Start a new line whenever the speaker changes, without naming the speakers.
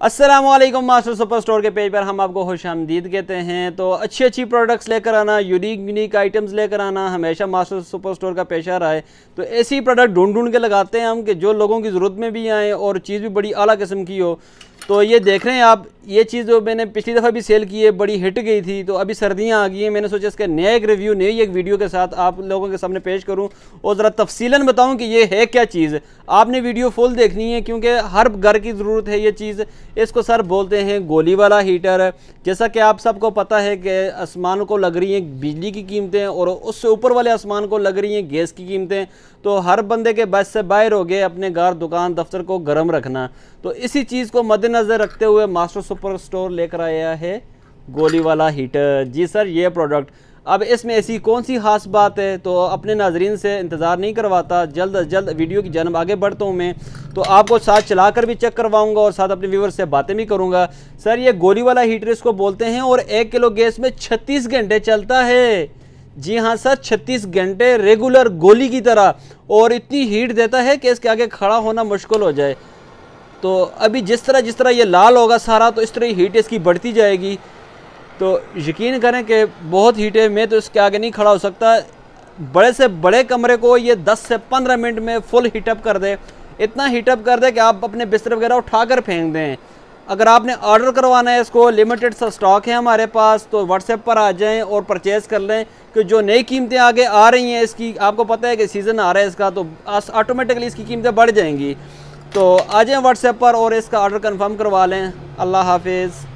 अस्सलामुअलैकुम master super store के page पर हम आपको खुशामदीद कहते हैं। तो अच्छी प्रोडक्ट्स लेकर आना, यूनिक आइटम्स लेकर आना हमेशा मास्टर सुपर स्टोर का पेशा रहा है। तो ऐसी प्रोडक्ट ढूंढ के लगाते हैं हम कि जो लोगों की ज़रूरत में भी आए और चीज़ भी बड़ी आला किस्म की हो। तो ये देख रहे हैं आप, ये चीज़ जो मैंने पिछली दफ़ा भी सेल की है, बड़ी हिट गई थी। तो अभी सर्दियाँ आ गई हैं, मैंने सोचा इसका नया एक रिव्यू, नई एक वीडियो के साथ आप लोगों के सामने पेश करूं और ज़रा तफसीलन बताऊं कि ये है क्या चीज़। आपने वीडियो फुल देखनी है क्योंकि हर घर की ज़रूरत है ये चीज़। इसको सर बोलते हैं गोली वाला हीटर। जैसा कि आप सबको पता है कि आसमान को लग रही हैं बिजली की कीमतें और उससे ऊपर वाले आसमान को लग रही हैं गैस की कीमतें। तो हर बंदे के बस से बाहर हो गए अपने घर, दुकान, दफ्तर को गर्म रखना। तो इसी चीज़ को मद्देनज़र रखते हुए मास्टर सुपर स्टोर लेकर आया है गोली वाला हीटर। जी सर, ये प्रोडक्ट अब इसमें ऐसी कौन सी खास बात है, तो अपने नाजरीन से इंतज़ार नहीं करवाता, जल्द अज जल्द वीडियो की जानब आगे बढ़ता हूँ मैं। तो आपको साथ चलाकर भी चेक करवाऊंगा और साथ अपने व्यूअर्स से बातें भी करूंगा। सर ये गोली वाला हीटर इसको बोलते हैं और 1 किलो गैस में 36 घंटे चलता है। जी हाँ सर, 36 घंटे रेगुलर गोली की तरह, और इतनी हीट देता है कि इसके आगे खड़ा होना मुश्किल हो जाए। तो अभी जिस तरह ये लाल होगा सारा, तो इस तरह हीट इसकी बढ़ती जाएगी। तो यकीन करें कि बहुत हीट है, मैं तो इसके आगे नहीं खड़ा हो सकता। बड़े से बड़े कमरे को ये 10 से 15 मिनट में फुल हीटअप कर दे। इतना हीटअप कर दे कि आप अपने बिस्तर वगैरह उठाकर फेंक दें। अगर आपने ऑर्डर करवाना है, इसको लिमिटेड सा स्टॉक है हमारे पास, तो व्हाट्सएप पर आ जाएं और परचेज़ कर लें। कि जो नई कीमतें आगे आ रही हैं इसकी, आपको पता है कि सीज़न आ रहा है इसका, तो ऑटोमेटिकली इसकी कीमतें बढ़ जाएंगी। तो आ जाएं व्हाट्सएप पर और इसका ऑर्डर कंफर्म करवा लें। अल्लाह हाफिज़।